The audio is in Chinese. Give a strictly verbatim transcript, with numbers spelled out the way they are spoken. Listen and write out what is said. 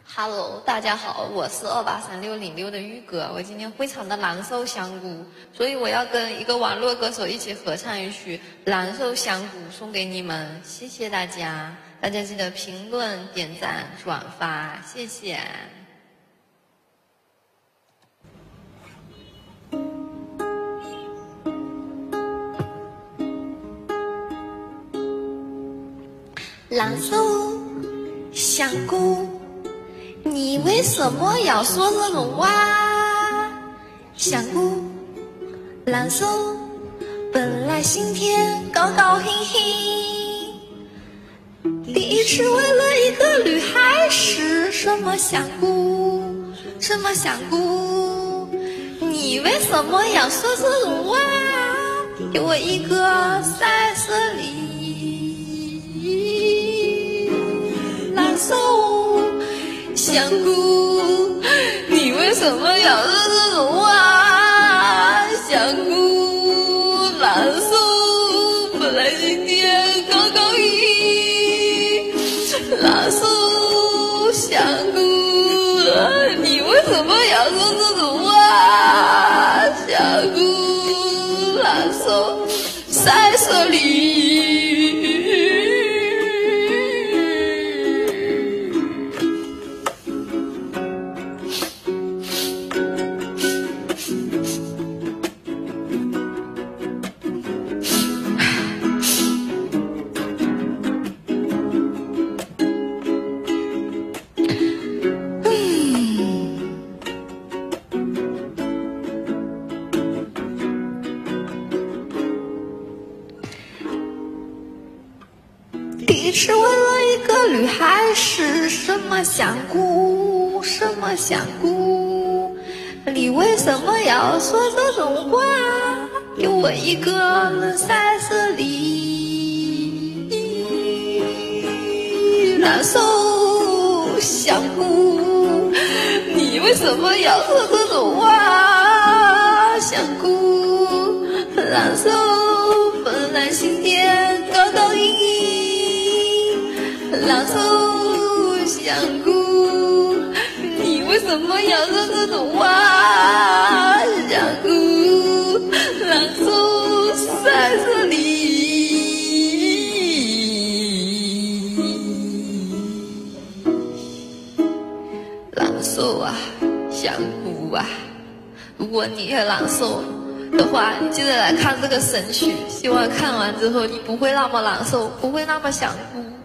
Hello， 大家好，我是二八三六零六的玉哥，我今天非常的难受香菇，所以我要跟一个网络歌手一起合唱一曲《难受香菇》送给你们，谢谢大家，大家记得评论、点赞、转发，谢谢。难受香菇，你为什么要说这种话？香菇，难受，本来心天高高兴兴，第一次为了一个女孩是什么香菇？什么香菇？你为什么要说这种话？给我一个在这里。难受，香菇，你为什么要说这种话？香菇，难受，本来今天高高兴兴，难受，香菇，你为什么要说这种话？香菇，难受，在这里。第一次为了一个女孩是什么香菇？什么香菇？你为什么要说这种话？给我一个人在这里，难受，香菇，你为什么要说这种话？香菇，难受，本来心天高高兴兴。难受，香菇，你为什么要说这种话？香菇，难受，在这里。难受啊，香菇啊！如果你也难受的话，你记得来看这个神曲，希望看完之后你不会那么难受，不会那么香菇。